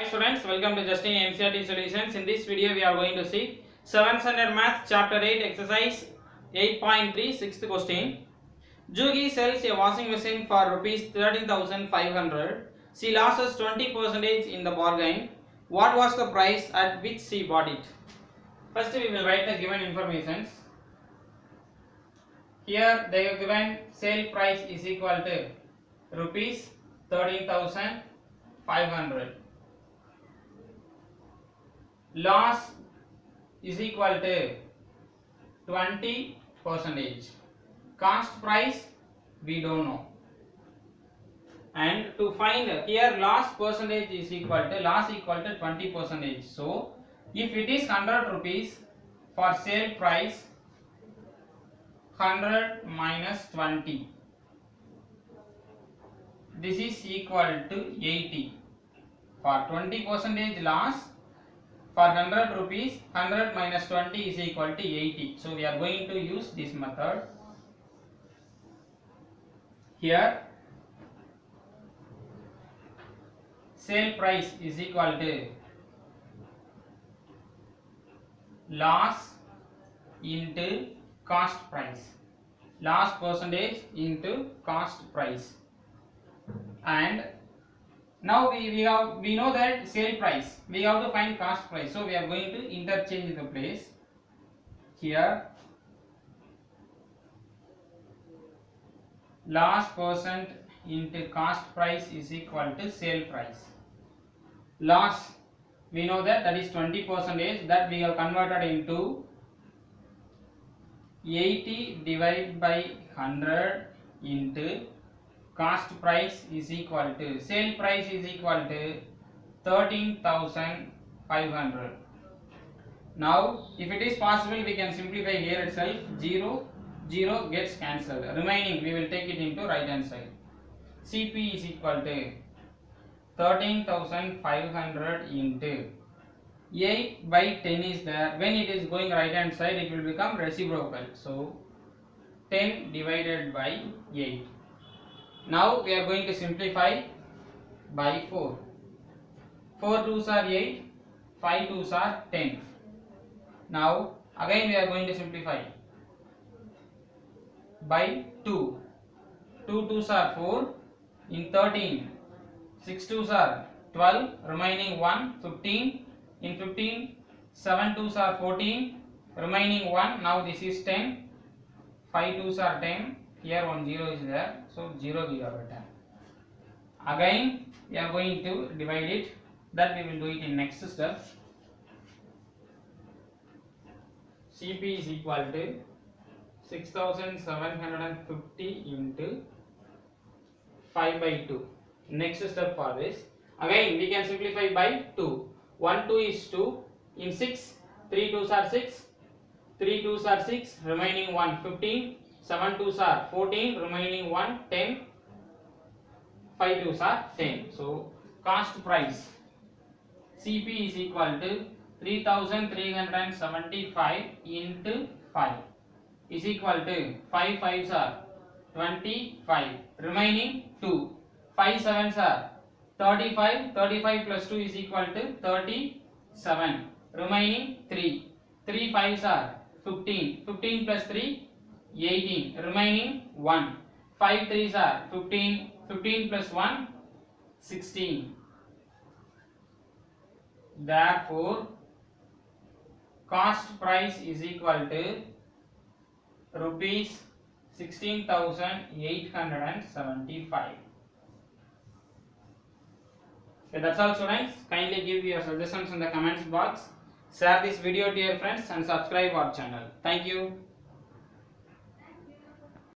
students, welcome to Justin NCERT Solutions. In this video we are going to see 7th standard math chapter 8 exercise 8.3 sixth question. Jugi sells a washing machine for rupees 13,500. She loses 20% in the bargain. What was the price at which she bought it? First we will write the given informations. Here they have given sale price is equal to rupees 13,500. Loss is equal to 20%. Cost price we don't know. And to find here loss percentage is equal to 20%. So if it is 100 rupees for sale price, 100 minus 20, this is equal to 80. For 20% loss, for 100 rupees, 100 minus 20 is equal to 80. So we are going to use this method. Here sale price is equal to loss into cost price, loss percentage into cost price. And now we know that sale price, we have to find cost price, so we are going to interchange the place. Here loss percent into cost price is equal to sale price. Loss we know that is 20%, that we have converted into 80 divided by 100 into cost price is equal to sale price is equal to 13,500. Now if it is possible we can simplify here itself. 0 gets cancelled, remaining we will take it into right hand side. CP is equal to 13,500 into 8 by 10 is there. When it is going right hand side it will become reciprocal, so 10 divided by 8. Now we are going to simplify by 4. 4 2s are 8, 5 2s are 10. Now again we are going to simplify by 2. 2 2s are 4, in 13, 6 2s are 12, remaining 1, 15, in 15, 7 2s are 14, remaining 1, now this is 10, 5 2s are 10, here 1 0 is there, so 0 we have written. Again we are going to divide it, that we will do it in next step. CP is equal to 6,750 into 5 by 2. Next step for this, again we can simplify by 2. 1 2 is 2, in 6, 3 2s are 6, 3 2s are 6, remaining 1, 15, 7 2s are 14, remaining 1, 10, 5 2s are 10. So cost price CP is equal to 3,375 into 5 is equal to 5 5s are 25, remaining 2, 5 7s are 35, 35 plus 2 is equal to 37, remaining 3, 3 5s are 15, 15 plus 3 18, remaining 1, 5 3s are 15, 15 plus 1 16. Therefore cost price is equal to rupees 16,875. Okay, that's all students. Kindly give your suggestions in the comments box. Share this video to your friends and subscribe our channel. Thank you.